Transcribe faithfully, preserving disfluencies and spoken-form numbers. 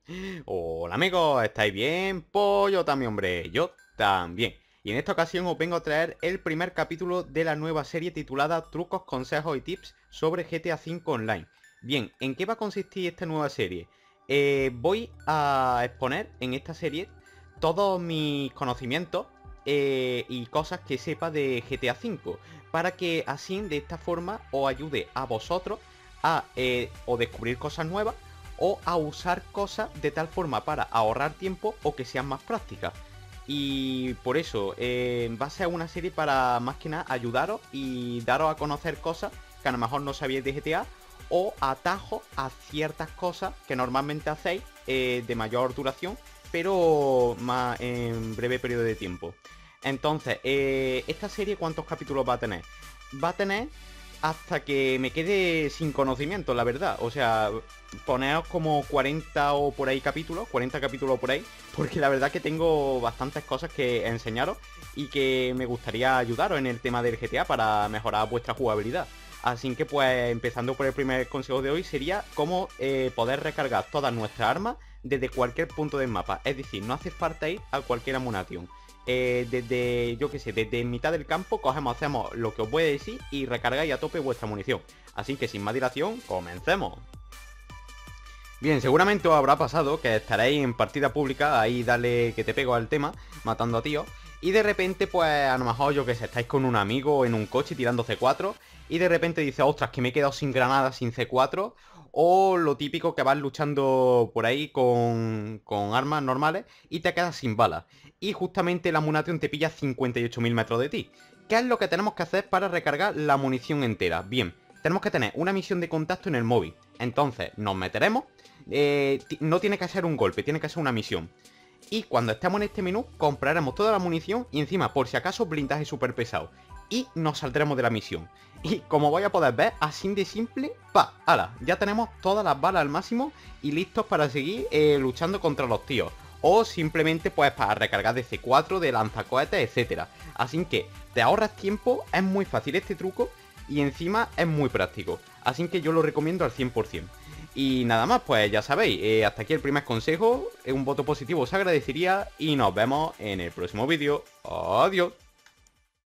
Hola amigos, ¿estáis bien? Pues yo también, hombre, yo también. Y en esta ocasión os vengo a traer el primer capítulo de la nueva serie titulada Trucos, consejos y tips sobre G T A cinco Online. Bien, ¿en qué va a consistir esta nueva serie? Eh, voy a exponer en esta serie todos mis conocimientos eh, y cosas que sepa de G T A cinco, para que así de esta forma os ayude a vosotros a eh, o descubrir cosas nuevas o a usar cosas de tal forma para ahorrar tiempo o que sean más prácticas. Y por eso eh, va a ser una serie para más que nada ayudaros y daros a conocer cosas que a lo mejor no sabíais de G T A o atajos a ciertas cosas que normalmente hacéis eh, de mayor duración, pero más en breve periodo de tiempo. Entonces, eh, esta serie, ¿cuántos capítulos va a tener? Va a tener hasta que me quede sin conocimiento, la verdad. O sea, poneos como cuarenta o por ahí capítulos, cuarenta capítulos por ahí, porque la verdad que tengo bastantes cosas que enseñaros y que me gustaría ayudaros en el tema del G T A para mejorar vuestra jugabilidad. Así que pues empezando por el primer consejo de hoy sería cómo eh, poder recargar todas nuestras armas desde cualquier punto del mapa. Es decir, no hace falta ir a cualquier amunición. Eh, desde, yo que sé, desde mitad del campo cogemos, hacemos lo que os voy a decir y recargáis a tope vuestra munición. Así que sin más dilación, comencemos. Bien, seguramente os habrá pasado que estaréis en partida pública, ahí dale que te pego al tema, matando a tíos, y de repente, pues a lo mejor, yo que sé, estáis con un amigo en un coche tirando C cuatro, y de repente dice, ostras, que me he quedado sin granadas, sin C cuatro, o lo típico que vas luchando por ahí con, con armas normales y te quedas sin balas. Y justamente la munición te pilla a cincuenta y ocho mil metros de ti. ¿Qué es lo que tenemos que hacer para recargar la munición entera? Bien, tenemos que tener una misión de contacto en el móvil. Entonces nos meteremos. Eh, no tiene que ser un golpe, tiene que ser una misión. Y cuando estemos en este menú, compraremos toda la munición y encima, por si acaso, blindaje súper pesado. Y nos saldremos de la misión. Y como vais a poder ver, así de simple, pa, ala, ya tenemos todas las balas al máximo y listos para seguir eh, luchando contra los tíos. O simplemente pues para recargar de C cuatro, de lanzacohetes, etcétera. Así que te ahorras tiempo, es muy fácil este truco y encima es muy práctico. Así que yo lo recomiendo al cien por cien. Y nada más, pues ya sabéis, eh, hasta aquí el primer consejo, un voto positivo os agradecería y nos vemos en el próximo vídeo. Adiós.